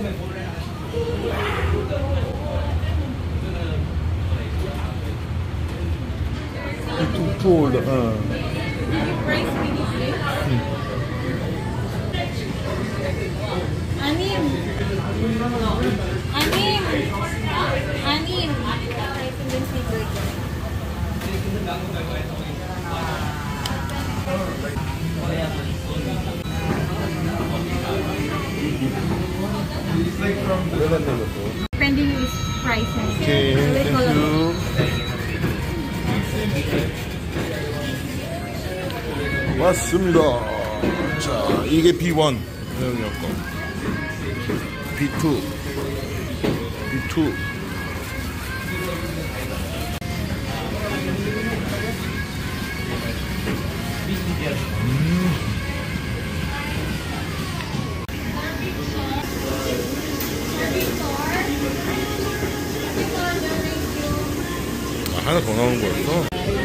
투 Anim. Anim. Anim. Rice and beans with burger. Depending is prices. 오케이, 땡큐. 왔습니다. 자, 이게 B1 사용이었고, B2, B2. 하나 더 나오는 거였어?